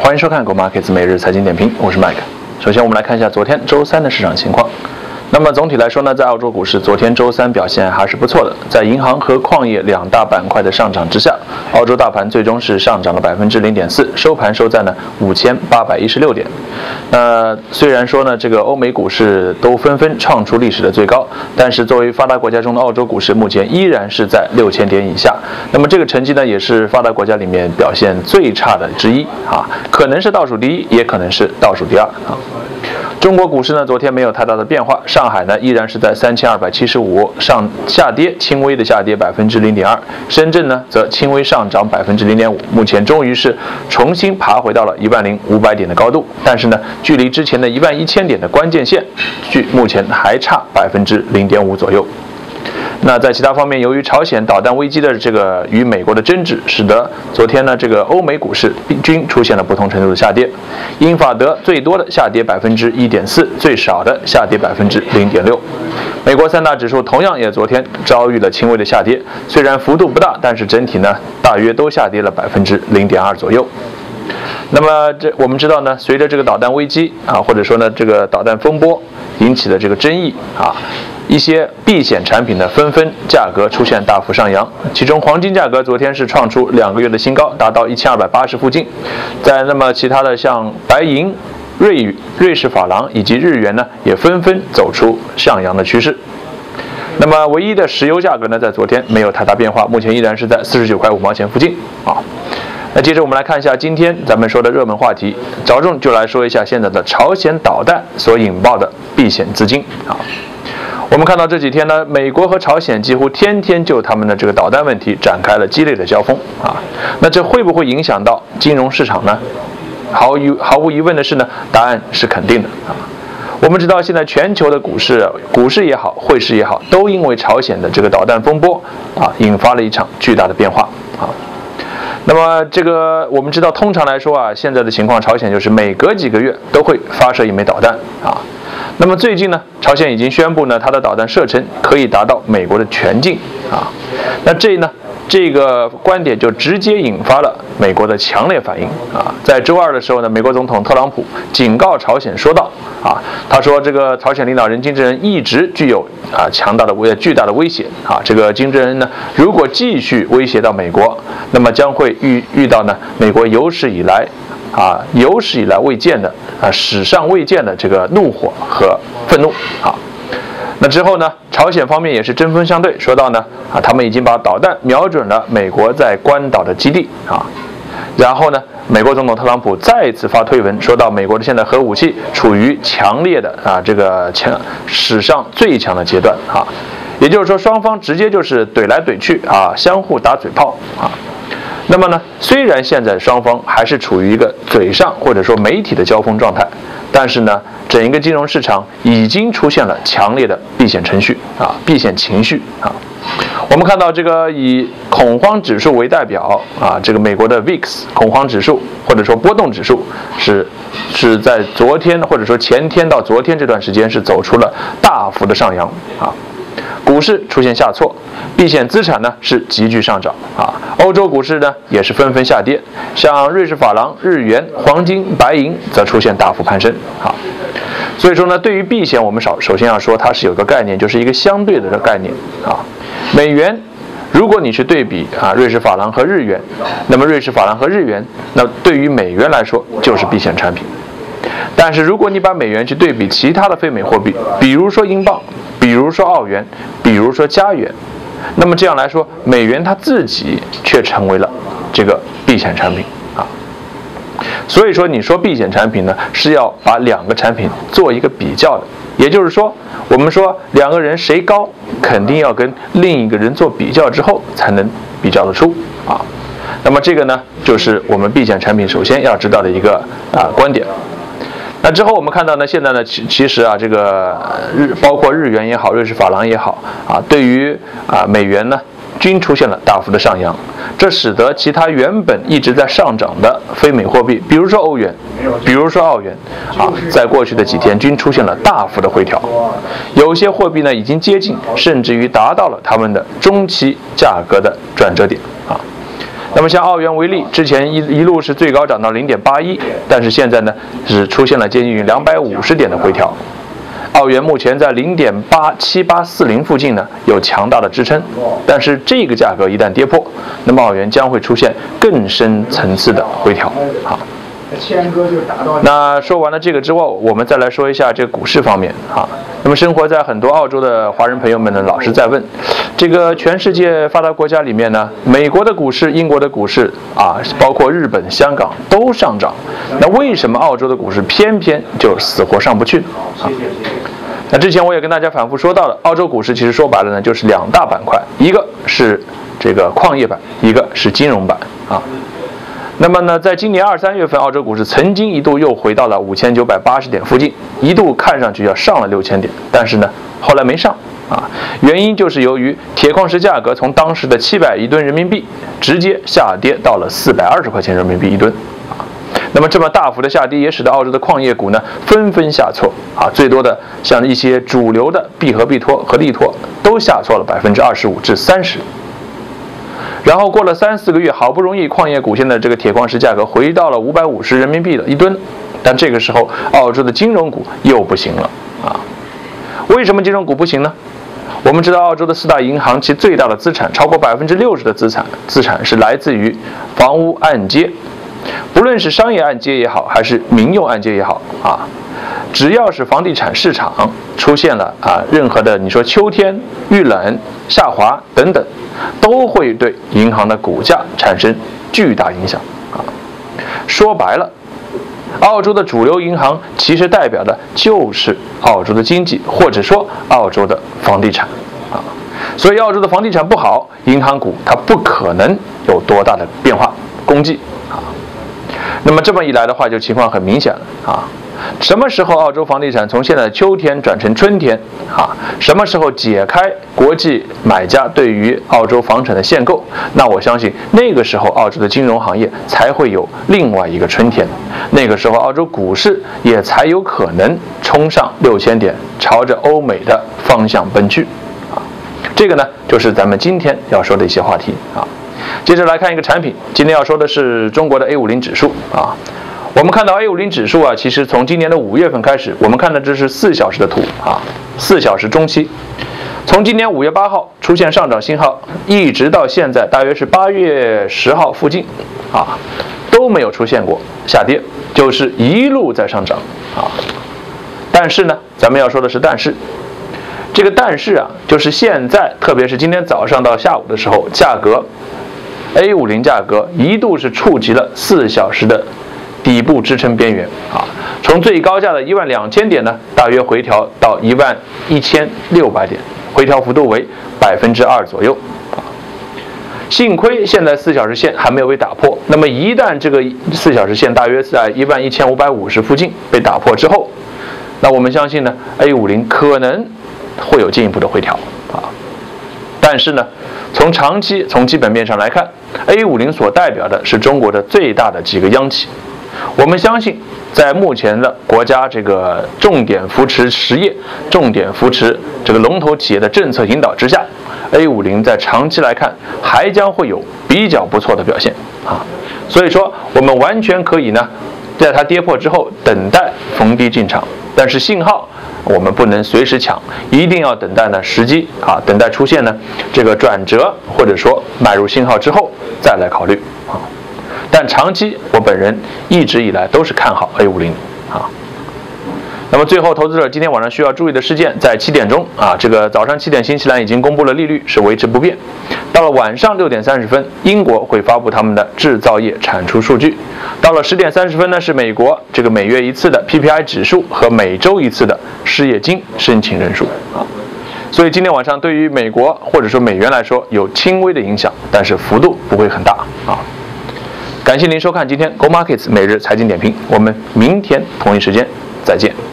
欢迎收看 Go Markets 每日财经点评，我是 Mike。首先，我们来看一下昨天周三的市场情况。那么总体来说呢，在澳洲股市昨天周三表现还是不错的，在银行和矿业两大板块的上涨之下，澳洲大盘最终是上涨了0.4%，收盘收在呢5816点。虽然说呢，这个欧美股市都纷纷创出历史的最高，但是作为发达国家中的澳洲股市，目前依然是在6000点以下。那么这个成绩呢，也是发达国家里面表现最差的之一可能是倒数第一，也可能是倒数第二中国股市呢，昨天没有太大的变化，上海呢依然是在3275下跌，轻微的下跌0.2%，深圳呢则轻微上涨0.5%，目前终于是重新爬回到了10500点的高度，但是呢，距离之前的11000点的关键线，目前还差0.5%左右。那在其他方面，由于朝鲜导弹危机的这个与美国的争执，使得昨天呢这个欧美股市均出现了不同程度的下跌。英法德最多的下跌1.4%，最少的下跌0.6%。美国三大指数同样也昨天遭遇了轻微的下跌，虽然幅度不大，但是整体呢大约都下跌了0.2%左右。那么我们知道呢，随着这个导弹危机或者说呢这个导弹风波引起的这个争议一些避险产品呢纷纷价格出现大幅上扬，其中黄金价格昨天是创出2个月的新高，达到1280附近。那么其他的像白银、瑞士法郎以及日元呢，也纷纷走出上扬的趋势。那么唯一的石油价格呢，在昨天没有太大变化，目前依然是在49块5毛钱附近那接着我们来看一下今天咱们说的热门话题，着重就来说一下现在的朝鲜导弹所引爆的避险资金我们看到这几天呢，美国和朝鲜几乎天天就他们的这个导弹问题展开了激烈的交锋那这会不会影响到金融市场呢？毫无疑问的是呢，答案是肯定的我们知道现在全球的股市也好，汇市也好，都因为朝鲜的这个导弹风波引发了一场巨大的变化那么这个我们知道，通常来说现在的情况，朝鲜就是每隔几个月都会发射一枚导弹那么最近呢，朝鲜已经宣布呢，它的导弹射程可以达到美国的全境那这个观点就直接引发了美国的强烈反应在周二的时候呢，美国总统特朗普警告朝鲜说道他说这个朝鲜领导人金正恩一直具有巨大的威胁这个金正恩呢，如果继续威胁到美国，那么将会遇到呢美国有史以来未见的史上未见的这个怒火和愤怒那之后呢，朝鲜方面也是针锋相对，说到呢他们已经把导弹瞄准了美国在关岛的基地然后呢，美国总统特朗普再一次发推文，说到美国的现在核武器处于强烈的史上最强的阶段也就是说双方直接就是怼来怼去相互打嘴炮那么呢，虽然现在双方还是处于一个嘴上或者说媒体的交锋状态，但是呢，整一个金融市场已经出现了强烈的避险情绪我们看到这个以恐慌指数为代表这个美国的 VIX 恐慌指数或者说波动指数是在昨天或者说前天到昨天这段时间是走出了大幅的上扬股市出现下挫，避险资产呢是急剧上涨欧洲股市呢也是纷纷下跌，像瑞士法郎、日元、黄金、白银则出现大幅攀升所以说呢，对于避险我们首先要说它是有个概念，就是一个相对的概念美元如果你去对比瑞士法郎和日元，那么瑞士法郎和日元那对于美元来说就是避险产品，但是如果你把美元去对比其他的非美货币，比如说英镑，比如说澳元，比如说加元，那么这样来说，美元它自己却成为了这个避险产品所以说你说避险产品呢，是要把两个产品做一个比较的，也就是说我们说两个人谁高，肯定要跟另一个人做比较之后才能比较得出那么这个呢，就是我们避险产品首先要知道的一个观点。那之后我们看到呢，现在呢其实这个包括日元也好，瑞士法郎也好对于美元呢均出现了大幅的上扬，这使得其他原本一直在上涨的非美货币，比如说欧元，比如说澳元在过去的几天均出现了大幅的回调，有些货币呢已经接近甚至于达到了他们的中期价格的转折点那么像澳元为例，之前一路是最高涨到0.81，但是现在呢是出现了接近于250点的回调。澳元目前在0.87840附近呢有强大的支撑，但是这个价格一旦跌破，那么澳元将会出现更深层次的回调。好，那说完了这个之后，我们再来说一下这个股市方面啊。那么生活在很多澳洲的华人朋友们呢，老是在问，这个全世界发达国家里面呢，美国的股市、英国的股市啊，包括日本、香港都上涨，那为什么澳洲的股市偏偏就死活上不去呢？那之前我也跟大家反复说到了，澳洲股市其实说白了呢，就是2大板块，一个是这个矿业板，一个是金融板啊。那么呢，在今年2、3月份，澳洲股市曾经一度又回到了5980点附近，一度看上去要上了6000点，但是呢，后来没上啊。原因就是由于铁矿石价格从当时的700一吨人民币直接下跌到了420块钱人民币一吨啊。那么这么大幅的下跌，也使得澳洲的矿业股呢纷纷下挫啊，最多的像一些主流的必和必拓和力拓都下挫了25%至30%。然后过了3、4个月，好不容易矿业股现在这个铁矿石价格回到了550人民币的一吨，但这个时候澳洲的金融股又不行了啊。为什么金融股不行呢？我们知道澳洲的4大银行其最大的资产超过60%的资产是来自于房屋按揭，不论是商业按揭也好，还是民用按揭也好啊，只要是房地产市场出现了任何的你说秋天遇冷下滑等等，都会对银行的股价产生巨大影响啊。说白了，澳洲的主流银行其实代表的就是澳洲的经济，或者说澳洲的房地产啊。所以澳洲的房地产不好，银行股它不可能有多大的变化功绩啊。那么这么一来的话，就情况很明显了啊。什么时候澳洲房地产从现在的秋天转成春天啊？什么时候解开国际买家对于澳洲房产的限购？那我相信那个时候澳洲的金融行业才会有另外一个春天，那个时候澳洲股市也才有可能冲上6000点，朝着欧美的方向奔去啊。这个呢，就是咱们今天要说的一些话题啊。接着来看一个产品，今天要说的是中国的 A50 指数啊。我们看到 A50 指数啊，其实从今年的5月份开始，我们看的这是4小时的图啊，4小时中期，从今年5月8号出现上涨信号，一直到现在大约是8月10号附近啊，都没有出现过下跌，就是一路在上涨啊。但是呢，咱们要说的是但是，这个但是啊，就是现在特别是今天早上到下午的时候，价格 A50 价格一度是触及了4小时的底部支撑边缘啊，从最高价的12000点呢，大约回调到11600点，回调幅度为2%左右啊。幸亏现在4小时线还没有被打破，那么一旦这个4小时线大约在11550附近被打破之后，那我们相信呢 ，A50 可能会有进一步的回调啊。但是呢，从长期从基本面上来看 ，A50 所代表的是中国的最大的几个央企。我们相信，在目前的国家这个重点扶持实业、重点扶持这个龙头企业的政策引导之下 ，A50 在长期来看还将会有比较不错的表现啊。所以说，我们完全可以呢，在它跌破之后等待逢低进场，但是信号我们不能随时抢，一定要等待呢时机啊，等待出现呢这个转折或者说买入信号之后再来考虑啊。但长期我本人一直以来都是看好 A50 啊。那么最后，投资者今天晚上需要注意的事件，在7点钟啊，这个早上7点，新西兰已经公布了利率是维持不变。到了晚上6点30分，英国会发布他们的制造业产出数据。到了10点30分呢，是美国这个每月一次的 PPI 指数和每周一次的失业金申请人数啊。所以今天晚上对于美国或者说美元来说有轻微的影响，但是幅度不会很大啊。感谢您收看今天 Go Markets 每日财经点评，我们明天同一时间再见。